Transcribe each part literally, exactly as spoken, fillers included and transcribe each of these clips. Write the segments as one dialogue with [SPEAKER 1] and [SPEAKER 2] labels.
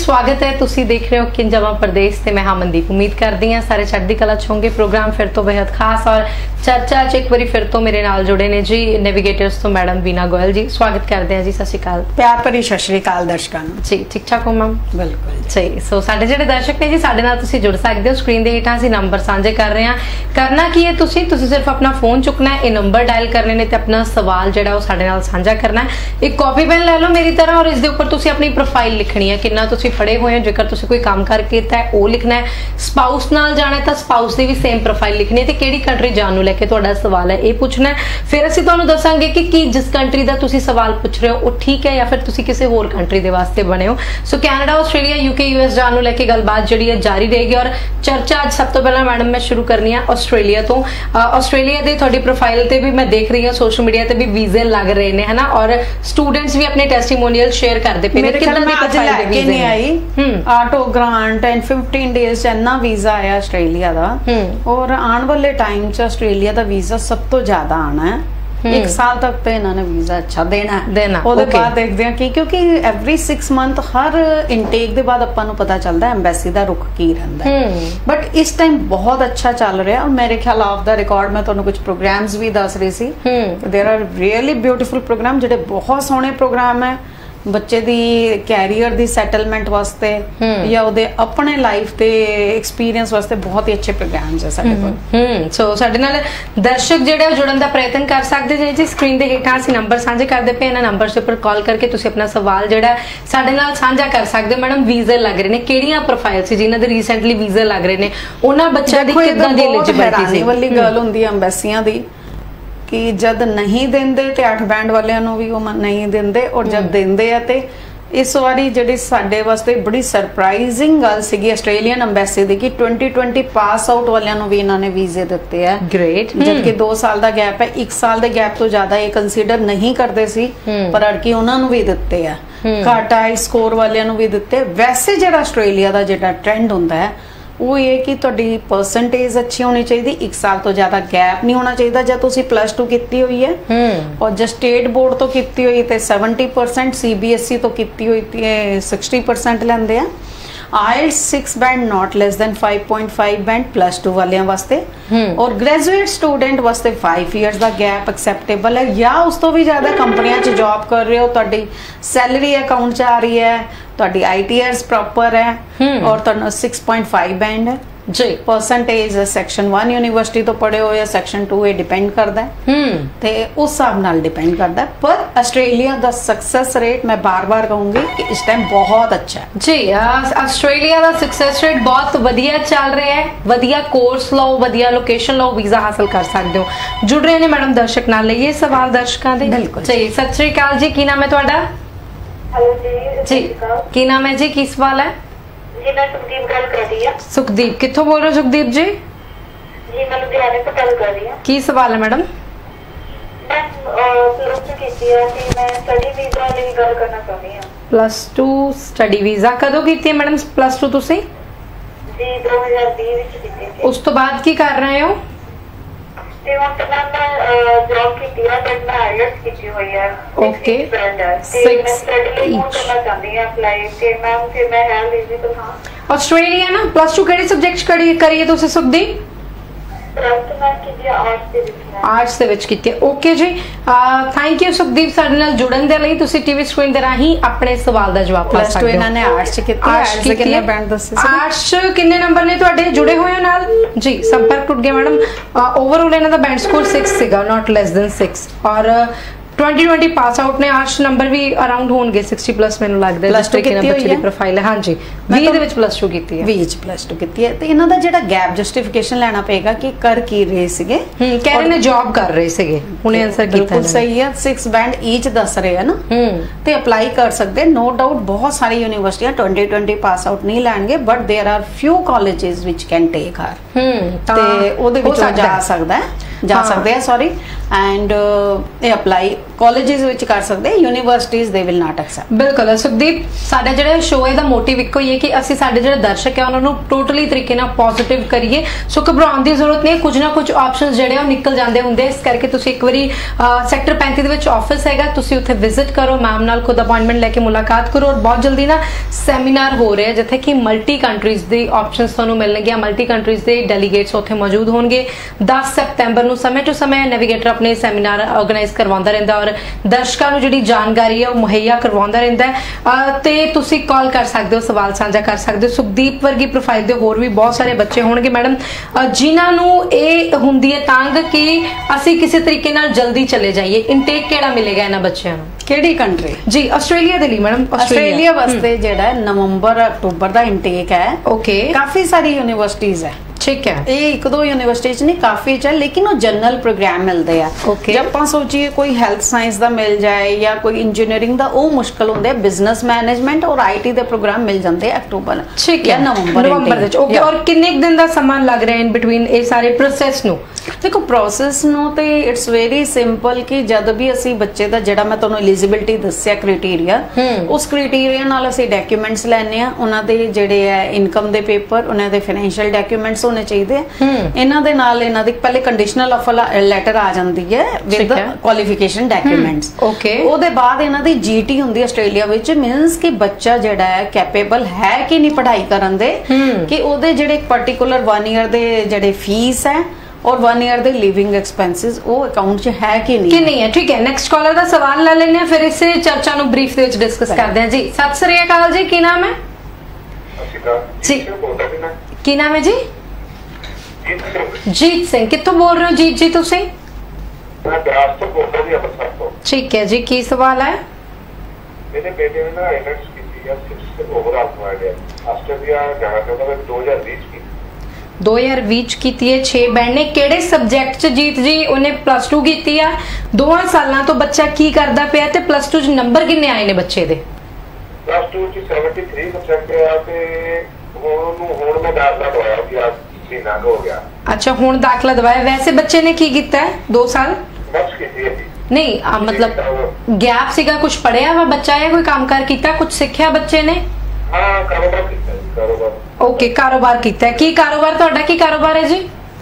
[SPEAKER 1] स्वागत है। तुसी देख रहे हो किंजमा प्रदेश ते मैं मनदीप। उम्मीद करदी हां सारे चढ़दी कला च होंगे। प्रोग्राम फिर तो बेहद खास और चर्चा च एक बारी फिर तो मेरे नाल जुड़े ने जी नेविगेटर्स तो मैडम बीना गोयल जी। स्वागत करते हैं जी। सत श्री अकाल।
[SPEAKER 2] प्यार भरी सत श्री अकाल दर्शकों
[SPEAKER 1] जी। ठीक ठाक हो मैम?
[SPEAKER 2] बिल्कुल
[SPEAKER 1] जी। सो साडे जिहड़े दर्शक ने जी साडे नाल तुसी जुड़ सकते हो। स्क्रीन दे हेठां असीं नंबर साझे कर रहे हैं। करना की है तुसी तुसी सिर्फ अपना फोन चुकना है, ये नंबर डायल करने ने ते अपना सवाल जिहड़ा वो साडे नाल साझा करना है। एक कॉपी पेन ले लो मेरी तरह और इस दे उपर तुसी अपनी प्रोफाइल लिखनी है, कितना तुसी पढ़े हुए हो, जेकर तुसी कोई काम कर कीता है वो लिखना है। स्पाउस नाल जाना है तो स्पाउस दी भी सेम प्रोफाइल लिखनी है ते किहड़ी कंट्री जाण नूं लैके तुहाडा सवाल है ये पूछना है। फिर असीं तुहानूं दसांगे कि की जिस कंट्री दा तुसी सवाल पूछ रहे हो वो ठीक है या फिर तुसी किसी होर कंट्री दे वास्ते बने हो। So Canada, Australia, UK, US जाण नूं लैके गलबात जिहड़ी है जारी रहेगी। और चर्चा अज सब तो पहला मैडम मैं शुरू करनी है ऑस्ट्रेलिया तो। ऑस्ट्रेलिया दे तुहाडी प्रोफाइल ते भी मैं देख रही हूं, सोशल मीडिया ते भी वीजे लग रहे ने है ना, और स्टूडेंट्स भी अपने टेस्टिमोनियल शेयर करदे पे ने। कितना दी प्रोफाइल दे वीजे
[SPEAKER 2] नहीं आई auto grant and fifteen days इन्ना वीजा आया ऑस्ट्रेलिया दा, और आने वाले टाइम च ऑस्ट्रेलिया दा वीजा सब तो ज्यादा आना है। एक साल तक तो इन्होंने वीजा अच्छा देना है देना ओदे okay. बाद देखते हैं कि क्योंकि एवरी सिक्स मंथ हर इनटेक के बाद अपन पता चलता है एम्बेसी का रुख की रहता है। बट इस टाइम बहुत अच्छा चल रहा है और मेरे ख्याल ऑफ द रिकॉर्ड मैं तुहानू कुछ प्रोग्राम्स भी दस रही सी। There are really beautiful programme जिहड़े बहुत सोहने प्रोग्राम है बच्चे दी कैरियर दी सैटलमेंट वास्ते या उहदे अपने लाइफ दे एक्सपीरियंस वास्ते बहुत ही अच्छे प्रोग्राम्स है साडे कोल। हम्म
[SPEAKER 1] सो साडे नाल दर्शक जिहड़े जुड़न दा प्रयत्न कर सकदे जे जी। स्क्रीन दे हेठां असीं नंबर साझे करदे पे, इन्हां नंबर दे उपर कॉल करके तुसीं अपना सवाल जिहड़ा साडे नाल साझा कर सकदे हो। मैडम वीजे लग रहे ने, किहड़ियां प्रोफाइल सी जिन्हां दे रीसेंटली वीजे लग रहे ने, उन्हां बच्चों दी किदां दी एलिजिबिलिटी सी
[SPEAKER 2] वाली गल हुंदी है एम्बेसियां दी कि जब नहीं देंदे ते अठ बैंड वालियां नूं भी वो नहीं देंदे, और जब देंदे आ ते इस वारी जिहड़ी साडे वास्ते बड़ी सरप्राइजिंग गल सीगी ऑस्ट्रेलियन एम्बेसी दी कि ट्वेंटी ट्वेंटी पास आउट वालियां नूं भी इन्हां ने वीजे दित्ते है।
[SPEAKER 1] ग्रेट।
[SPEAKER 2] जबकि दो साल दा गैप है, एक साल दे गैप तो ज्यादा ये कंसीडर नहीं करते सी, पर अड़की उन्हां नूं भी दित्ते है। घट आई स्कोर वालियां नूं भी दित्ते। वैसे जिहड़ा ऑस्ट्रेलिया दा जिहड़ा ट्रेंड हुंदा है वो ये कि तुहाडी परसेंटेज अच्छी होनी चाहिए, एक साल तो ज्यादा गैप नहीं होना चाहिए। जब तुसी प्लस टू की हुई है और जब स्टेट बोर्ड तो की हुई तो सैवनटी परसेंट, सीबीएसई तो की हुई सिक्सटी परसेंट लेंदे आ। IELTS six band not less than five point five band plus two वालियां वास्ते, और ग्रेजुएट स्टूडेंट वास्ते फाइव ईयर्स का गैप एक्सेप्टेबल है। या उस तो भी ज्यादा कंपनियां च जॉब कर रहे हो, तुहाडी सैलरी अकाउंट च आ रही है, तुहाडी आईटीआरस प्रॉपर है और तुहानू सिक्स पॉइंट फाइव बैंड है जी। परसेंटेज सेक्शन वन यूनिवर्सिटी तो पढ़े हो या सेक्शन टू ये डिपेंड करता है, ते उस हिसाब नाल डिपेंड करता है। पर ऑस्ट्रेलिया दा सक्सेस रेट मैं बार बार कहूंगी कि इस टाइम बहुत अच्छा है
[SPEAKER 1] जी। ऑस्ट्रेलिया दा सक्सेस रेट बहुत वधिया चल रहा है। वधिया कोर्स लो, वधिया लोकेशन लो, वीजा हासिल कर सकते हो। जुड़ रहे ने मैडम दर्शक नाल लईए सवाल दर्शकों दे।
[SPEAKER 2] बिल्कुल
[SPEAKER 1] जी। सत श्री अकाल जी, की नाम है तुहाडा?
[SPEAKER 3] हेलो जी।
[SPEAKER 1] जी की नाम है जी, की सवाल है
[SPEAKER 3] जी? मैं सुखदीप गल कर रही हूं।
[SPEAKER 1] सुखदीप कित्थों बोल रहे हो सुखदीप जी?
[SPEAKER 3] जी मैं लुधियाने तो गल कर रही हूं।
[SPEAKER 1] की सवाल है मैडम?
[SPEAKER 3] मैं प्लस टू कीती है कि मैं स्टडी वीजा ਲਈ ਗੱਲ ਕਰਨਾ ਚਾਹੁੰਦੀ ਹਾਂ।
[SPEAKER 1] प्लस टू स्टडी वीजा कदों कीती है मैडम प्लस टू तुसी?
[SPEAKER 3] जी दो हज़ार बीस ਵਿੱਚ ਕੀਤੀ ਸੀ।
[SPEAKER 1] उस तो बाद की कर रहे हो?
[SPEAKER 3] ਤੇ ਹੁਣ ਤਾਂ ਮੈਂ ਜੌਬ ਕੀਤੀ ਹੈ ਤੇ ਮੈਂ ਆਈਐਲਟਸ ਕੀਤੀ ਹੋਈ ਹੈ।
[SPEAKER 1] ओके
[SPEAKER 3] सिक्स मैं स्टडी ਲਈ ਹੁਣ ਕਰਨਾ ਚਾਹੁੰਦੀ ਹਾਂ ਅਪਲਾਈ, ਤੇ ਮੈਂ ਫਿਰ मैं है एलिजिबल हां।
[SPEAKER 1] ऑस्ट्रेलिया ना प्लस टू केड़े सब्जेक्ट करी करिए तुसी सुखदीप?
[SPEAKER 3] प्लस टू मैं ਕੀਤੀ ਆਰਟਸ ਦੇ ਵਿੱਚ।
[SPEAKER 1] आर्ट्स ਦੇ ਵਿੱਚ ਕੀਤੀ। ओके जी, थैंक यू सुखदीप ਸਾਡੇ ਨਾਲ ਜੁੜਨ ਦੇ ਲਈ। ਤੁਸੀਂ ਟੀਵੀ ਸਕਰੀਨ ਦੇ ਰਾਹੀਂ ਆਪਣੇ ਸਵਾਲ ਦਾ ਜਵਾਬ ਪਾ ਸਕਦੇ ਹੋ।
[SPEAKER 2] प्लस टू ਇਹਨਾਂ ਨੇ ਆਰਟਸ ਚ ਕੀਤੀ। ਆਰਟਸ ਦੇ ਕਿੰਨੇ ਬੈਂਡ ਦੱਸੇ ਸੀ?
[SPEAKER 1] ਆਰਟਸ ਕਿੰਨੇ ਨੰਬਰ ਨੇ ਤੁਹਾਡੇ ਜੁੜੇ ਹੋਏ ਨਾਲ ਜੀ? ਸੰਪਰਕ ਟੁੱਟ ਗਿਆ ਮੈਡਮ। ਓਵਰਆਲ ਇਹਨਾਂ ਦਾ ਬੈਂਡ ਸਕੋਰ ਸਿਕਸ ਸੀਗਾ, ਨॉट ਲੈਸ ਦੈਨ ਸਿਕਸ, ਔਰ ट्वेंटी ट्वेंटी पास आउट ने आर्ट्स नंबर भी अराउंड होंगे सिक्सटी प्लस मैंने लगदा है।
[SPEAKER 2] प्लस टू कीती होई है
[SPEAKER 1] प्रोफाइल है। हां जी बीस ਦੇ ਵਿੱਚ प्लस टू कीती है।
[SPEAKER 2] बीस प्लस टू कीती है ਤੇ ਇਹਨਾਂ ਦਾ ਜਿਹੜਾ ਗੈਪ ਜਸਟੀਫਿਕੇਸ਼ਨ ਲੈਣਾ ਪਏਗਾ ਕਿ ਕਰ ਕੀ ਰਹੇ ਸੀਗੇ।
[SPEAKER 1] ਹਮ ਕਹਿ ਰਹੇ ਨੇ ਜੌਬ ਕਰ ਰਹੇ ਸੀਗੇ, ਹੁਣੇ ਆਨਸਰ ਕੀਤਾ
[SPEAKER 2] ਬਿਲਕੁਲ ਸਹੀ ਹੈ। सिक्स बैंड ईच ਦੱਸ ਰਹੇ ਹੈ ਨਾ, ਤੇ ਅਪਲਾਈ ਕਰ ਸਕਦੇ। नो डाउट बहुत सारी यूनिवर्सिटियां ट्वेंटी ट्वेंटी पास आउट नहीं ਲੈਣਗੇ, but there are few colleges which can take her, ਤੇ ਉਹਦੇ ਵਿੱਚੋਂ ਜਾ ਸਕਦਾ ਹੈ जा सकते हैं। सॉरी एंड ये अप्लाई ਕਾਲਜਿਸ ਵਿੱਚ ਕਰ ਸਕਦੇ, universities they will not accept.
[SPEAKER 1] ਬਿਲਕੁਲ ਸੁਖਦੀਪ, ਸਾਡਾ ਜਿਹੜਾ ਸ਼ੋਅ ਹੈ ਦਾ ਮੋਟਿਵ ਇੱਕੋ ਹੀ ਹੈ ਕਿ ਅਸੀਂ ਸਾਡੇ ਜਿਹੜੇ ਦਰਸ਼ਕ ਹੈ ਉਹਨਾਂ ਨੂੰ ਟੋਟਲੀ ਤਰੀਕੇ ਨਾਲ ਪੋਜ਼ਿਟਿਵ ਕਰੀਏ। ਸੋ ਘਬਰਾਉਣ ਦੀ ਜ਼ਰੂਰਤ ਨਹੀਂ, ਕੁਝ ਨਾ ਕੁਝ ਆਪਸ਼ਨਸ ਜਿਹੜੇ ਉਹ ਨਿਕਲ ਜਾਂਦੇ ਹੁੰਦੇ। ਇਸ ਕਰਕੇ ਤੁਸੀਂ ਇੱਕ ਵਾਰੀ ਸੈਕਟਰ ਪੈਂਤੀ ਦੇ ਵਿੱਚ ਆਫਿਸ ਹੈਗਾ, ਤੁਸੀਂ ਉੱਥੇ ਵਿਜ਼ਿਟ ਕਰੋ, ਮੈਮ ਨਾਲ ਖੁਦ ਅਪਾਇੰਟਮੈਂਟ ਲੈ ਕੇ ਮੁਲਾਕਾਤ ਕਰੋ। ਔਰ ਬਹੁਤ ਜਲਦੀ ਨਾ ਸੈਮੀਨਾਰ ਹੋ ਰਿਹਾ ਜਿੱਥੇ ਕਿ ਮਲਟੀ ਕੰਟਰੀਜ਼ ਦੇ ਆਪਸ਼ਨਸ ਤੁਹਾਨੂੰ ਮਿਲਣਗੇ, ਮਲਟੀ ਕੰਟਰੀਜ਼ ਦੇ ਡੈਲੀਗੇਟਸ ਉੱਥੇ ਮੌਜੂਦ ਹੋਣਗੇ। ਦਸ ਸਤੰਬਰ ਨੂੰ ਸਮੇਂ ਟੂ ਸਮੇਂ ਨੈਵੀਗੇਟਰ ਆਪਣੇ ਸੈਮੀਨਾਰ ਆਰਗੇਨਾਈਜ਼ ਕਰਵਾਉਂਦਾ ਰਹਿੰਦਾ ਔਰ ਦਰਸ਼ਕਾਂ ਨੂੰ ਜਿਹੜੀ ਜਾਣਕਾਰੀ ਹੈ ਉਹ ਮੁਹੱਈਆ ਕਰਵਾਉਂਦਾ ਰਹਿੰਦਾ ਹੈ। ਤੇ ਤੁਸੀਂ ਕਾਲ ਕਰ ਸਕਦੇ ਹੋ, ਸਵਾਲ ਸਾਂਝਾ ਕਰ ਸਕਦੇ ਹੋ। ਸੁਖਦੀਪ ਵਰਗੀ ਪ੍ਰੋਫਾਈਲ ਦੇ ਹੋਰ ਵੀ ਬਹੁਤ ਸਾਰੇ ਬੱਚੇ ਹੋਣਗੇ ਮੈਡਮ ਜਿਨ੍ਹਾਂ ਨੂੰ ਇਹ ਹੁੰਦੀ ਹੈ ਤੰਗ ਕਿ ਅਸੀਂ ਕਿਸੇ ਤਰੀਕੇ ਨਾਲ ਜਲਦੀ ਚਲੇ ਜਾਈਏ। ਇਨਟੇਕ ਕਿਹੜਾ ਮਿਲੇਗਾ ਇਹਨਾਂ ਬੱਚਿਆਂ ਨੂੰ?
[SPEAKER 2] ਕਿਹੜੀ ਕੰਟਰੀ?
[SPEAKER 1] ਜੀ ਆਸਟ੍ਰੇਲੀਆ ਦੇ ਲਈ ਮੈਡਮ।
[SPEAKER 2] ਆਸਟ੍ਰੇਲੀਆ ਵਾਸਤੇ ਜਿਹੜਾ ਨਵੰਬਰ ਅਕਤੂਬਰ ਦਾ ਇਨਟੇਕ ਹੈ।
[SPEAKER 1] ਓਕੇ,
[SPEAKER 2] ਕਾਫੀ ਸਾਰੀ ਯੂਨੀਵਰਸਿਟੀਜ਼ ਹੈ।
[SPEAKER 1] ठीक है,
[SPEAKER 2] ਇਹ ਇੱਕ ਦੋ ਯੂਨੀਵਰਸਿਟੀ ਚ ਨਹੀਂ ਕਾਫੀ ਚ, ਲੇਕਿਨ ਉਹ ਜਨਰਲ ਪ੍ਰੋਗਰਾਮ ਮਿਲਦੇ ਆ।
[SPEAKER 1] Okay.
[SPEAKER 2] ਜੇ ਆਪਾਂ ਸੋਚੀਏ ਕੋਈ ਹੈਲਥ ਸਾਇੰਸ ਦਾ ਮਿਲ ਜਾਏ ਜਾਂ ਕੋਈ ਇੰਜੀਨੀਅਰਿੰਗ ਦਾ, ਉਹ ਮੁਸ਼ਕਲ ਹੁੰਦੇ ਆ। ਬਿਜ਼ਨਸ ਮੈਨੇਜਮੈਂਟ ਔਰ ਆਈਟੀ ਦੇ ਪ੍ਰੋਗਰਾਮ ਮਿਲ ਜਾਂਦੇ ਆ ਅਕਤੂਬਰ
[SPEAKER 1] ਠੀਕ
[SPEAKER 2] ਜਾਂ
[SPEAKER 1] ਹੈ,
[SPEAKER 2] ਨਵੰਬਰ
[SPEAKER 1] ਨਵੰਬਰ ਦੇ। ਓਕੇ, ਔਰ ਕਿੰਨੇ ਦਿਨ ਦਾ ਸਮਾਂ ਲੱਗ ਰਿਹਾ ਇਨ ਬਿਟਵੀਨ ਇਹ ਸਾਰੇ ਪ੍ਰੋਸੈਸ ਨੂੰ?
[SPEAKER 2] ਦੇਖੋ ਪ੍ਰੋਸੈਸ ਨੂੰ ਤੇ ਇਟਸ ਵੈਰੀ ਸਿੰਪਲ ਕਿ ਜਦ ਵੀ ਅਸੀਂ ਬੱਚੇ ਦਾ ਜਿਹੜਾ ਮੈਂ ਤੁਹਾਨੂੰ ਐਲੀਜੀਬਿਲਟੀ ਦੱਸਿਆ ਕ੍ਰਾਈਟੇਰੀਆ, ਉਸ ਕ੍ਰਾਈਟੇਰੀਆ ਨਾਲ ਅਸੀਂ ਡਾਕੂਮੈਂਟਸ ਲੈਣੇ ਆ। ਉਹਨਾਂ ਦੇ ਜਿਹੜੇ ਹੈ ਇਨਕਮ ਦੇ ਪੇਪਰ, ਉਹਨਾਂ ਦੇ ਫਾਈਨੈਂਸ਼ੀਅਲ ਡਾਕੂਮੈਂਟਸ ਹੋਣੇ ਚਾਹੀਦੇ ਆ। ਇਹਨਾਂ ਦੇ ਨਾਲ ਇਹਨਾਂ ਦੀ ਪਹਿਲੇ ਕੰਡੀਸ਼ਨਲ ਆਫਰ ਲੈਟਰ ਆ ਜਾਂਦੀ ਹੈ ਵਿਦ ਕੁਆਲੀਫਿਕੇਸ਼ਨ ਡਾਕੂਮੈਂਟਸ।
[SPEAKER 1] ਓਕੇ,
[SPEAKER 2] ਉਹਦੇ ਬਾਅਦ ਇਹਨਾਂ ਦੀ ਜੀਟੀ ਹੁੰਦੀ ਆਸਟ੍ਰੇਲੀਆ ਵਿੱਚ, ਮੀਨਸ ਕਿ ਬੱਚਾ ਜਿਹੜਾ ਹੈ ਕੈਪੇਬਲ ਹੈ ਕਿ ਨਹੀਂ ਪੜ੍ਹਾਈ ਕਰਨ ਦੇ, ਕਿ ਉਹਦੇ ਜਿਹੜੇ ਪਾਰਟਿਕੂਲਰ वन ईयर ਦੇ ਜਿਹੜੇ ਫੀਸ ਹੈ और वन ईयर ਦੇ ਲਿਵਿੰਗ ਐਕਸਪੈਂਸਸ ਉਹ ਅਕਾਊਂਟ 'ਚ ਹੈ ਕਿ ਨਹੀਂ
[SPEAKER 1] ਕਿ ਨਹੀਂ ਹੈ। ਠੀਕ ਹੈ, ਨੈਕਸਟ ਕਾਲਰ ਦਾ ਸਵਾਲ ਲੈ ਲੈਣੇ ਆ, ਫਿਰ ਇਸੇ ਚਰਚਾ ਨੂੰ ਬਰੀਫ ਦੇ ਵਿੱਚ ਡਿਸਕਸ ਕਰਦੇ ਹਾਂ। ਜੀ ਸਤਿ ਸ੍ਰੀ ਅਕਾਲ ਜੀ, ਕੀ ਨਾਮ ਹੈ ਜੀ? ਕੀ ਨਾਮ ਹੈ ਜੀ? ਜੀਤ ਸਿੰਘ। ਕਿੱਥੋਂ ਬੋਲ ਰਹੇ ਹੋ ਜੀਤ ਜੀ ਤੁਸੀਂ?
[SPEAKER 4] ਮੈਂ ਬਿਆਸ ਤੋਂ ਬੋਲ ਰਿਹਾ ਜੀ, ਅੰਮ੍ਰਿਤਸਰ ਤੋਂ।
[SPEAKER 1] ਠੀਕ ਹੈ ਜੀ, ਕੀ ਸਵਾਲ ਹੈ?
[SPEAKER 4] ਮੇਰੇ ਬੇਟੇ ਨੇ ਨਾ ਆਈਲੈਟਸ ਕੀਤੀ ਹੈ, ਸਿਕਸ ਓਵਰਆਲ ਪੁਆਇੰਟ ਹੈ। ਆਸਟ੍ਰੇਲੀਆ ਜਾਣਾ ਚਾਹੁੰਦਾ ਮੈਂ ਦੋ ਹਜ਼ਾਰ ਵੀਹ ਚ ਕੀਤੀ।
[SPEAKER 1] ਦੋ ਹਜ਼ਾਰ ਵੀਹ ਚ ਕੀਤੀ ਹੈ, ਛੇ ਬੈਂਡ ਨੇ। ਕਿਹੜੇ ਸਬਜੈਕਟ ਚ ਜੀਤ ਜੀ? ਉਹਨੇ ਪਲੱਸ ਟੂ ਕੀਤੀ ਆ। ਦੋਵਾਂ ਸਾਲਾਂ ਤੋਂ ਬੱਚਾ ਕੀ ਕਰਦਾ ਪਿਆ ਤੇ ਪਲੱਸ ਟੂ ਚ ਨੰਬਰ ਕਿੰਨੇ ਆਏ ਨੇ ਬੱਚੇ ਦੇ?
[SPEAKER 4] ਪਲੱਸ ਟੂ ਚ ਤਿਹੱਤਰ ਪਰਸੈਂਟ ਆ ਤੇ ਉਹਨੂੰ ਹੁਣ ਮੈਂ ਦਾਖਲਾ ਦਵਾਇਆ ਕਿ ਅੱਜ ਮਹੀਨਾ ਹੋ ਗਿਆ।
[SPEAKER 1] ਅੱਛਾ, ਹੁਣ ਦਾਖਲਾ ਦਵਾਇਆ। ਵੈਸੇ ਬੱਚੇ ਨੇ ਕੀ ਕੀਤਾ ਹੈ ਦੋ ਸਾਲ?
[SPEAKER 4] ਬਸ ਕੀਤੀ ਹੈ ਜੀ।
[SPEAKER 1] ਨਹੀਂ ਆ, ਮਤਲਬ ਗੈਪ ਸੀਗਾ, ਕੁਝ ਪੜਿਆ ਵਾ ਬੱਚਾ ਜਾਂ ਕੋਈ ਕੰਮਕਾਰ ਕੀਤਾ, ਕੁਝ ਸਿੱਖਿਆ ਬੱਚੇ ਨੇ?
[SPEAKER 4] ਹਾਂ, ਕਾਰੋਬਾਰ ਕੀਤਾ ਜੀ, ਕਾਰੋਬਾਰ।
[SPEAKER 1] ਓਕੇ, ਕਾਰੋਬਾਰ ਕੀਤਾ ਹੈ। ਕੀ ਕਾਰੋਬਾਰ ਤੁਹਾਡਾ? ਕੀ ਕਾਰੋਬਾਰ ਹੈ ਜੀ?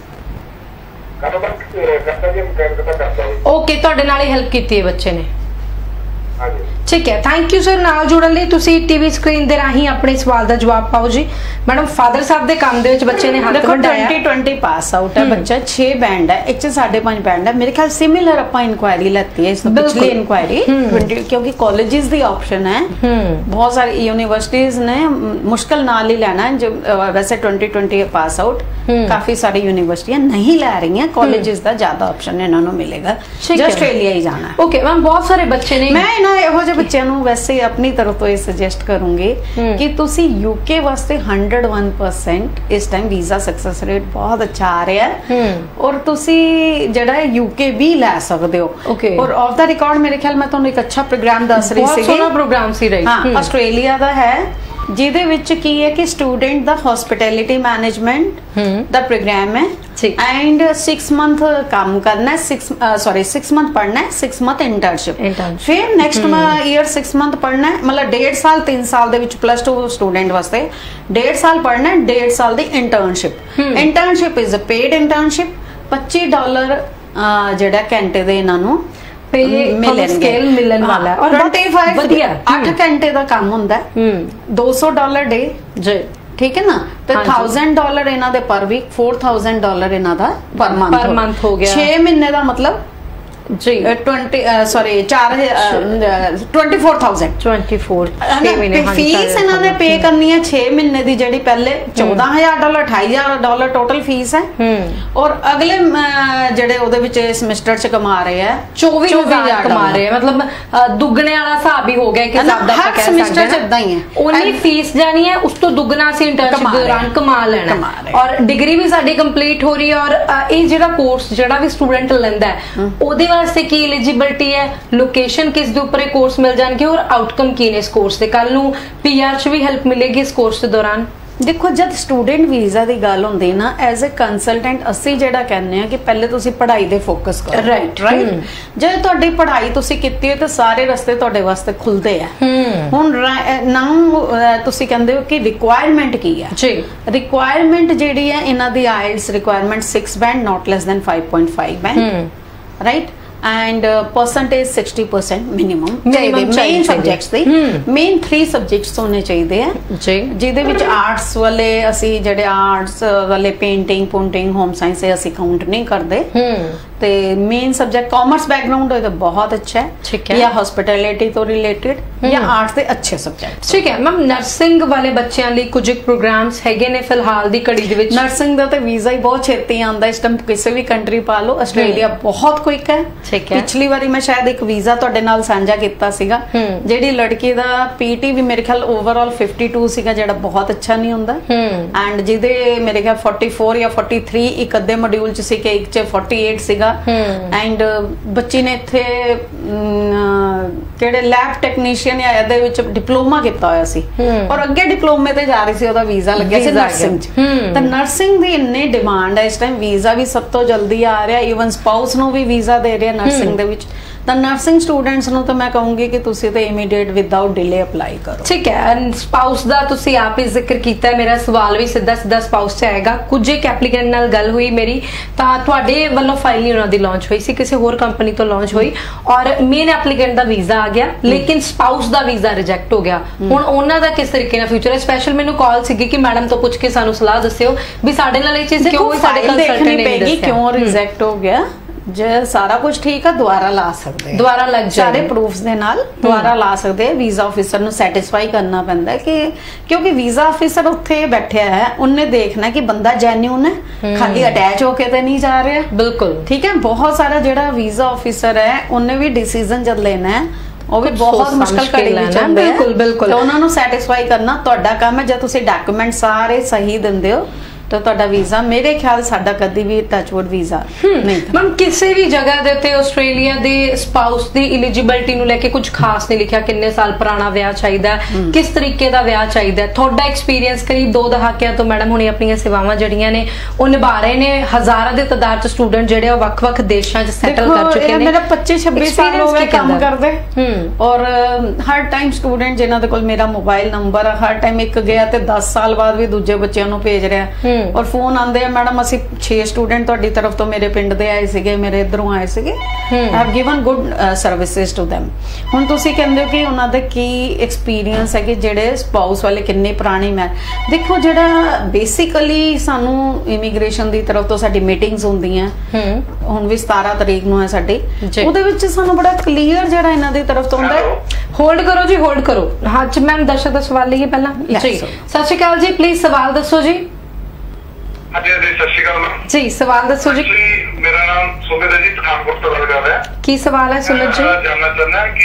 [SPEAKER 4] ਕਾਰੋਬਾਰ ਕਰਦਾ ਜੀ, ਮਕੈਨਿਕ ਦਾ ਕਰਦਾ ਜੀ।
[SPEAKER 1] ਓਕੇ, ਤੁਹਾਡੇ ਨਾਲ ਹੀ ਹੈਲਪ ਕੀਤੀ ਹੈ ਬੱਚੇ ਨੇ।
[SPEAKER 4] ਹਾਂਜੀ,
[SPEAKER 1] ਠੀਕ ਹੈ, ਥੈਂਕ ਯੂ ਸਰ ਨਾਲ ਜੁੜਨ ਲਈ। ਤੁਸੀਂ ਟੀਵੀ ਸਕਰੀਨ ਦੇ ਰਾਹੀਂ ਆਪਣੇ ਸਵਾਲ ਦਾ ਜਵਾਬ ਪਾਓ ਜੀ। ਮੈਡਮ ਫਾਦਰ ਸਾਹਿਬ ਦੇ ਕੰਮ ਦੇ ਵਿੱਚ ਬੱਚੇ ਨੇ ਹੱਥ ਵੰਡਾਇਆ।
[SPEAKER 2] ट्वेंटी ट्वेंटी ਪਾਸ ਆਊਟ ਹੈ ਬੱਚਾ, ਛੇ ਬੈਂਡ ਹੈ, ਇੱਕ ਚ ਸਾਢੇ ਪੰਜ ਬੈਂਡ ਹੈ। ਮੇਰੇ ਖਿਆਲ ਸਿਮਿਲਰ ਆਪਾਂ ਇਨਕੁਆਇਰੀ ਲੈਤੀ ਹੈ ਇਸ ਤੋਂ ਪਿਛਲੀ ਇਨਕੁਆਇਰੀ, ਕਿਉਂਕਿ ਕਾਲਜਿਸ ਦੀ ਆਪਸ਼ਨ ਹੈ। ਬਹੁਤ ਸਾਰੀ ਯੂਨੀਵਰਸਿਟੀਜ਼ ਨੇ ਮੁਸ਼ਕਲ ਨਾਲ ਹੀ ਲੈਣਾ ਹੈ। ਜੋ ਵੈਸੇ ट्वेंटी ट्वेंटी ਪਾਸ ਆਊਟ ਕਾਫੀ ਸਾਰੀ ਯੂਨੀਵਰਸਿਟੀਆਂ ਨਹੀਂ ਲੈ ਰਹੀਆਂ, ਕਾਲਜਿਸ ਦਾ ਜ਼ਿਆਦਾ ਆਪਸ਼ਨ ਇਹਨਾਂ ਨੂੰ ਮਿਲੇਗਾ ਜੇ ਆਸਟ੍ਰੇਲੀਆ ਹੀ ਜਾਣਾ।
[SPEAKER 1] ਓਕੇ ਮੈਮ, ਬਹੁਤ ਸਾਰੇ ਬੱਚੇ ਨੇ।
[SPEAKER 2] ਮੈਂ ਇਹਨਾਂ ਇਹੋ ਜਿਹੇ ਬੱਚਿਆਂ ਨੂੰ ਵੈਸੇ ਆਪਣੀ ਤਰਫ ਤੋਂ ਇਹ ਸੁਜੈਸਟ ਕਰੂੰਗੀ ਕਿ ਤੁਸੀਂ ਯੂਕੇ ਵਾਸਤੇ हंड्रेड वन परसेंट ਇਸ ਟਾਈਮ ਵੀਜ਼ਾ ਸਕਸੈਸ ਰੇਟ ਬਹੁਤ ਅੱਛਾ ਆ ਰਿਹਾ ਹੈ ਔਰ ਤੁਸੀਂ ਜਿਹੜਾ ਹੈ ਯੂਕੇ ਵੀ ਲੈ ਸਕਦੇ ਹੋ। ਔਰ ਆਫ ਦਾ ਰਿਕਾਰਡ ਮੇਰੇ ਖਿਆਲ ਮੈਂ ਤੁਹਾਨੂੰ ਇੱਕ ਅੱਛਾ ਪ੍ਰੋਗਰਾਮ ਦੱਸ ਰਹੀ ਸੀ।
[SPEAKER 1] ਬਹੁਤ ਸੋਹਣਾ ਪ੍ਰੋਗਰਾਮ ਸੀ, ਰਾਈਟ?
[SPEAKER 2] ਹਾਂ, ਆਸਟ੍ਰੇਲੀਆ ਦਾ ਹੈ ਜਿਹਦੇ ਵਿੱਚ ਕੀ ਹੈ ਕਿ ਸਟੂਡੈਂਟ ਦਾ ਹਸਪਿਟੈਲਿਟੀ ਮੈਨੇਜਮੈਂਟ ਦਾ ਪ੍ਰੋਗਰਾਮ ਹੈ एंड सिक्स मंथ काम करना है, सिक्स सॉरी सिक्स मंथ पढ़ना है, सिक्स मंथ इंटर्नशिप, फिर नेक्स्ट ईयर सिक्स मंथ पढ़ना है, मतलब डेढ़ साल तीन साल दे विच प्लस टू स्टूडेंट वास्ते डेढ़ साल पढ़ना है, डेढ़ साल दी internship. Internship is a paid internship. पच्ची डॉलर जेड़ा घंटे दे इन्हां नूं
[SPEAKER 1] स्केल मिलन वाला है और
[SPEAKER 2] आठ घंटे का काम हुंदा है, दो सौ डॉलर डे जी, ठीक है ना। तो थाउजेंड डॉलर इन्हां दे पर वीक, फोर थाउजेंड डॉलर इन्हां दा पर मंथ
[SPEAKER 1] पर मंथ हो गया।
[SPEAKER 2] छह महीने का मतलब जी ट्वेंटी सॉरी चार twenty four thousand twenty four fees इन्होंने पे करनी है छह महीने की, जी पहले चौदह हजार डॉलर अठाई हजार डॉलर टोटल फीस है और अगले जेडे ओदे विच सेमेस्टर च कमा रहे हैं चौबीस हजार कमा रहे हैं,
[SPEAKER 1] मतलब दुगने वाला हिसाब ही हो गया कि हिसाब दा
[SPEAKER 2] हर सेमेस्टर च इदां ही है।
[SPEAKER 1] ओनली फीस जानी है, उस तो दुगना सी इंटर्नशिप के दौरान कमा लेना और डिग्री भी साडी कंप्लीट हो रही है। और ये जेड़ा कोर्स जेड़ा भी स्टूडेंट लैंदा है ओदे वास्ते की एलिजिबिलिटी है, लोकेशन किस दे ऊपर कोर्स मिल जाएंगे और आउटकम की ने इस कोर्स से, कल नू पीआर च भी हेल्प मिलेगी इस कोर्स के दौरान?
[SPEAKER 2] ਦੇਖੋ ਜਦ ਸਟੂਡੈਂਟ ਵੀਜ਼ਾ ਦੀ ਗੱਲ ਹੁੰਦੀ ਨਾ ਐਜ਼ ਅ ਕੰਸਲਟੈਂਟ ਅਸੀਂ ਜਿਹੜਾ ਕਹਿੰਦੇ ਆ ਕਿ ਪਹਿਲੇ ਤੁਸੀਂ ਪੜ੍ਹਾਈ ਦੇ ਫੋਕਸ ਕਰੋ
[SPEAKER 1] ਰਾਈਟ
[SPEAKER 2] ਰਾਈਟ ਜੇ ਤੁਹਾਡੀ ਪੜ੍ਹਾਈ ਤੁਸੀਂ ਕੀਤੀ ਹੈ ਤਾਂ ਸਾਰੇ ਰਸਤੇ ਤੁਹਾਡੇ ਵਾਸਤੇ ਖੁੱਲਦੇ ਆ ਹੁਣ ਨਾਉ ਤੁਸੀਂ ਕਹਿੰਦੇ ਹੋ ਕਿ ਰਿਕੁਆਇਰਮੈਂਟ ਕੀ ਹੈ
[SPEAKER 1] ਜੀ
[SPEAKER 2] ਰਿਕੁਆਇਰਮੈਂਟ ਜਿਹੜੀ ਹੈ ਇਹਨਾਂ ਦੀ IELTS requirement six band not less than five point five band right and uh, percentage sixty percent minimum
[SPEAKER 1] minimum
[SPEAKER 2] main subjects ਦੇ main three subjects ਹੋਣੇ ਚਾਹੀਦੇ ਆ
[SPEAKER 1] ਜੀ
[SPEAKER 2] ਜਿਹਦੇ ਵਿੱਚ ਆਰਟਸ ਵਾਲੇ ਅਸੀਂ ਜਿਹੜੇ ਆਰਟਸ ਵਾਲੇ ਪੇਂਟਿੰਗ ਪੂੰਟਿੰਗ ਹੋਮ ਸਾਇੰਸ ਇਹ ਅਸੀਂ ਕਾਊਂਟ ਨਹੀਂ ਕਰਦੇ ਤੇ ਮੇਨ ਸਬਜੈਕਟ ਕਾਮਰਸ ਬੈਕਗ੍ਰਾਉਂਡ ਹੋਏ ਤਾਂ ਬਹੁਤ ਅੱਛਾ ਹੈ ਜਾਂ ਹਸਪਿਟੈਲਿਟੀ ਤੋਂ ਰਿਲੇਟਡ ਜਾਂ ਆਰਟਸ ਦੇ ਅੱਛੇ ਸਬਜੈਕਟਸ
[SPEAKER 1] ਠੀਕ ਹੈ ਮੈਮ ਨਰਸਿੰਗ ਵਾਲੇ ਬੱਚਿਆਂ ਲਈ ਕੁਝ ਪ੍ਰੋਗਰਾਮਸ ਹੈਗੇ ਨੇ ਫਿਲਹਾਲ ਦੀ ਘੜੀ ਦੇ ਵਿੱਚ
[SPEAKER 2] ਨਰਸਿੰਗ ਦਾ ਤਾਂ ਵੀਜ਼ਾ ਹੀ ਬਹੁਤ ਛੇਤੀ ਆਉਂਦਾ ਇਸ ਟਾਈਮ ਕਿਸੇ ਵੀ ਕੰਟਰੀ ਪਾ ਲਓ ਆਸਟ੍ਰੇਲੀਆ ਬਹੁਤ ਕੁਇਕ ਹੈ ਪਿਛਲੀ ਵਾਰੀ ਮੈਂ ਸ਼ਾਇਦ ਇੱਕ ਵੀਜ਼ਾ ਤੁਹਾਡੇ ਨਾਲ ਸਾਂਝਾ ਕੀਤਾ ਸੀਗਾ ਜਿਹੜੀ ਲੜਕੀ ਦਾ ਪੀਟੀ ਵੀ ਮੇਰੇ ਖਿਆਲ ਓਵਰਆਲ fifty-two ਸੀਗਾ ਜਿਹੜਾ ਬਹੁਤ ਅੱਛਾ ਨਹੀਂ ਹੁੰਦਾ ਐਂਡ ਜਿਹਦੇ ਮੇਰੇ ਖਿਆਲ forty-four ਜਾਂ forty-three ਇੱਕ ਅੱਧੇ ਮੋਡਿਊਲ ਚ ਸੀ ਕਿ ਇੱਕ ਚ forty-eight ਸੀਗਾ ਐਂਡ ਬੱਚੀ ਨੇ ਇੱਥੇ ਕਿਹੜੇ ਲੈਬ ਟੈਕਨੀਸ਼ੀਅਨ ਜਾਂ ਇਹਦੇ ਵਿੱਚ ਡਿਪਲੋਮਾ ਕੀਤਾ ਹੋਇਆ ਸੀ ਔਰ ਅੱਗੇ ਡਿਪਲੋਮੇ ਤੇ ਜਾ ਰਹੀ ਸੀ ਉਹਦਾ ਵੀਜ਼ਾ ਲੱਗਿਆ ਸੀ ਨਰਸਿੰਗ ਚ ਤਾਂ ਨਰਸਿੰਗ ਦੀ ਇੰਨੀ ਡਿਮਾਂਡ ਹੈ ਇਸ ਟਾਈਮ ਵੀਜ਼ਾ ਵੀ ਸਭ ਤੋਂ ਜਲਦੀ ਆ ਰਿਹਾ ਈਵਨ ਸਪਾਊਸ ਨੂੰ ਵੀ ਵੀਜ਼ਾ ਦੇ ਰਿਹਾ ਨਰਸਿੰਗ ਦੇ ਵਿੱਚ ਤਾਂ ਨਰਸਿੰਗ ਸਟੂਡੈਂਟਸ ਨੂੰ ਤਾਂ ਮੈਂ ਕਹੂੰਗੀ ਕਿ ਤੁਸੀਂ ਤੇ ਇਮੀਡੀਏਟ ਵਿਦਆਊਟ ਡਿਲੇ ਅਪਲਾਈ ਕਰੋ
[SPEAKER 1] ਠੀਕ ਹੈ ਸਪਾਊਸ ਦਾ ਤੁਸੀਂ ਆਪ ਹੀ ਜ਼ਿਕਰ ਕੀਤਾ ਮੇਰਾ ਸਵਾਲ ਵੀ ਸਿੱਧਾ ਸਿੱਧਾ ਸਪਾਊਸ ਤੇ ਆਏਗਾ ਕੁਝ ਇੱਕ ਐਪਲੀਕੈਂਟ ਨਾਲ ਗੱਲ ਹੋਈ ਮੇਰੀ ਤਾਂ ਤੁਹਾਡੇ ਵੱਲੋਂ ਫਾਈਲ ਨਹੀਂ ਉਹਨਾਂ ਦੀ ਲਾਂਚ ਹੋਈ ਸੀ ਕਿਸੇ ਹੋਰ ਕੰਪਨੀ ਤੋਂ ਲਾਂਚ ਹੋਈ ਔਰ ਮੇਨ ਐਪਲੀਕੈਂਟ ਦਾ ਵੀਜ਼ਾ ਆ ਗਿਆ ਲੇਕਿਨ ਸਪਾਊਸ ਦਾ ਵੀਜ਼ਾ ਰਿਜੈਕਟ ਹੋ ਗਿਆ ਹੁਣ ਉਹਨਾਂ ਦਾ ਕਿਸ ਤਰੀਕੇ ਨਾਲ ਫਿਊਚਰ ਹੈ ਸਪੈਸ਼ਲ ਮੈਨੂੰ ਕਾਲ ਸੀਗੀ ਕਿ ਮੈਡਮ ਤੋਂ ਪੁੱਛ ਕੇ ਸਾਨੂੰ ਸਲਾਹ ਦੱਸਿਓ ਵੀ ਸਾਡੇ ਨਾਲ ਇਹ ਚੀਜ਼ ਕਿਉਂ ਹੋਈ ਸਾਡੇ ਕੰਸਲਟੈਂਟ ਨੇ
[SPEAKER 2] ਦੱਸਿਆ ਕਿਉਂ ਰਿਜੈਕਟ ਹੋ ਗਿਆ ਜੇ ਸਾਰਾ ਕੁਝ ਠੀਕ ਹੈ ਦੁਬਾਰਾ ਲਾ ਸਕਦੇ
[SPEAKER 1] ਦੁਬਾਰਾ ਲੱਗ ਜਾਏ
[SPEAKER 2] ਸਾਰੇ ਪ੍ਰੂਫਸ ਦੇ ਨਾਲ ਦੁਬਾਰਾ ਲਾ ਸਕਦੇ ਆ ਵੀਜ਼ਾ ਆਫੀਸਰ ਨੂੰ ਸੈਟੀਸਫਾਈ ਕਰਨਾ ਪੈਂਦਾ ਕਿ ਕਿਉਂਕਿ ਵੀਜ਼ਾ ਆਫੀਸਰ ਉੱਥੇ ਬੈਠਿਆ ਹੈ ਉਹਨੇ ਦੇਖਣਾ ਕਿ ਬੰਦਾ ਜੈਨੂਇਨ ਹੈ ਖਾਲੀ ਅਟੈਚ ਹੋ ਕੇ ਤੇ ਨਹੀਂ ਜਾ ਰਿਹਾ
[SPEAKER 1] ਬਿਲਕੁਲ
[SPEAKER 2] ਠੀਕ ਹੈ ਬਹੁਤ ਸਾਰਾ ਜਿਹੜਾ ਵੀਜ਼ਾ ਆਫੀਸਰ ਹੈ ਉਹਨੇ ਵੀ ਡਿਸੀਜਨ ਜਦ ਲੈਣਾ ਹੈ ਉਹ ਵੀ ਬਹੁਤ ਮੁਸ਼ਕਲ ਘੜੀ ਵਿੱਚ ਆਉਂਦਾ ਹੈ
[SPEAKER 1] ਬਿਲਕੁਲ ਬਿਲਕੁਲ
[SPEAKER 2] ਤੇ ਉਹਨਾਂ ਨੂੰ ਸੈਟੀਸਫਾਈ ਕਰਨਾ ਤੁਹਾਡਾ ਕੰਮ ਹੈ ਜੇ ਤੁਸੀਂ ਡਾਕੂਮੈਂਟ ਸਾਰੇ ਸਹੀ ਦਿੰਦੇ ਹੋ ਤਾਂ ਤੁਹਾਡਾ ਵੀਜ਼ਾ ਮੇਰੇ ਖਿਆਲ ਸਾਡਾ ਕਦੀ ਵੀ ਟੱਚਵੁੱਡ ਵੀਜ਼ਾ ਨਹੀਂ
[SPEAKER 1] ਮੈਮ ਕਿਸੇ ਵੀ ਜਗ੍ਹਾ ਦੇ ਉੱਤੇ ਆਸਟ੍ਰੇਲੀਆ ਦੇ ਸਪਾਊਸ ਦੀ ਐਲੀਜੀਬਿਲਟੀ ਨੂੰ ਲੈ ਕੇ ਕੁਝ ਖਾਸ ਨਹੀਂ ਲਿਖਿਆ ਕਿੰਨੇ ਸਾਲ ਪੁਰਾਣਾ ਵਿਆਹ ਚਾਹੀਦਾ ਕਿਸ ਤਰੀਕੇ ਦਾ ਵਿਆਹ ਚਾਹੀਦਾ ਤੁਹਾਡਾ ਐਕਸਪੀਰੀਅੰਸ ਕਰੀਬ ਦੋ ਦਹਾਕਿਆਂ ਤੋਂ ਮੈਡਮ ਹੁਣੇ ਆਪਣੀਆਂ ਸੇਵਾਵਾਂ ਜਿਹੜੀਆਂ ਨੇ ਉਹ ਨਿਭਾ ਰਹੇ ਨੇ ਹਜ਼ਾਰਾਂ ਦੇ ਤਾਦਾਦ ਚ ਸਟੂਡੈਂਟ ਜਿਹੜੇ ਉਹ ਵੱਖ-ਵੱਖ ਦੇਸ਼ਾਂ 'ਚ ਸੈਟਲ ਕਰ ਚੁੱਕੇ ਨੇ
[SPEAKER 2] ਮੇਰਾ ਪੱਚੀ ਛੱਬੀ ਸਾਲ ਹੋ ਗਏ ਕੰਮ ਕਰਦੇ ਔਰ ਹਰ ਟਾਈਮ ਸਟੂਡੈਂਟ ਜਿਨ੍ਹਾਂ ਦੇ ਕੋਲ ਮੇਰਾ ਮੋਬਾਈਲ ਨੰਬਰ ਹਰ ਟਾਈਮ ਇੱਕ ਗਿਆ ਤੇ ਦਸ ਸਾਲ ਬਾਅਦ ਵੀ ਦੂਜੇ ਬੱਚਿਆਂ ਨੂੰ ਭੇਜ ਰਿਹਾ ਔਰ ਫੋਨ ਆਉਂਦੇ ਆ ਮੈਡਮ ਅਸੀਂ ਛੇ ਸਟੂਡੈਂਟ ਤੁਹਾਡੀ ਤਰਫ ਤੋਂ ਮੇਰੇ ਪਿੰਡ ਦੇ ਆਏ ਸੀਗੇ ਮੇਰੇ ਇਧਰੋਂ ਆਏ ਸੀਗੇ I have given good services to them ਹੁਣ ਤੁਸੀਂ ਕਹਿੰਦੇ ਹੋ ਕਿ ਉਹਨਾਂ ਦਾ ਕੀ ਐਕਸਪੀਰੀਅੰਸ ਹੈ ਕਿ ਜਿਹੜੇ ਸਪਾਊਸ ਵਾਲੇ ਕਿੰਨੇ ਪੁਰਾਣੇ ਮੈਂ ਦੇਖੋ ਜਿਹੜਾ ਬੇਸਿਕਲੀ ਸਾਨੂੰ ਇਮੀਗ੍ਰੇਸ਼ਨ ਦੀ ਤਰਫ ਤੋਂ ਸਾਡੀ ਮੀਟਿੰਗਸ ਹੁੰਦੀਆਂ ਹੁਣ ਵੀ ਸਤਾਰਾਂ ਤਰੀਕ ਨੂੰ ਹੈ ਸਾਡੀ ਉਹਦੇ ਵਿੱਚ ਸਾਨੂੰ ਬੜਾ ਕਲੀਅਰ ਜਿਹੜਾ ਇਹਨਾਂ ਦੀ ਤਰਫ ਤੋਂ ਹੁੰਦਾ
[SPEAKER 1] ਹੋਲਡ ਕਰੋ ਜੀ ਹੋਲਡ ਕਰੋ ਹਾਂ ਜੀ ਮੈਮ ਦਰਸ਼ਕ ਦਾ ਸਵਾਲ ਲਈਏ ਪਹਿਲਾਂ ਜੀ ਸਤਿ ਸ਼੍ਰੀ ਅਕਾਲ ਜੀ ਪਲੀਜ਼ ਸਵਾਲ ਦੱਸੋ ਜੀ
[SPEAKER 4] ਹਾਂਜੀ ਜੀ ਸਤਿ ਸ਼੍ਰੀ ਅਕਾਲ ਮੈਮ
[SPEAKER 1] ਜੀ ਸਵਾਲ ਦੱਸੋ ਜੀ
[SPEAKER 4] ਮੇਰਾ ਨਾਮ ਸੁਮਿਤ ਹੈ ਜੀ ਪਠਾਨਕੋਟ ਤੋਂ ਗੱਲ ਕਰ ਰਿਹਾ
[SPEAKER 1] ਕੀ ਸਵਾਲ ਹੈ ਸੁਮਿਤ ਜੀ
[SPEAKER 4] ਜਾਨਣਾ ਚਾਹੁੰਦਾ ਕਿ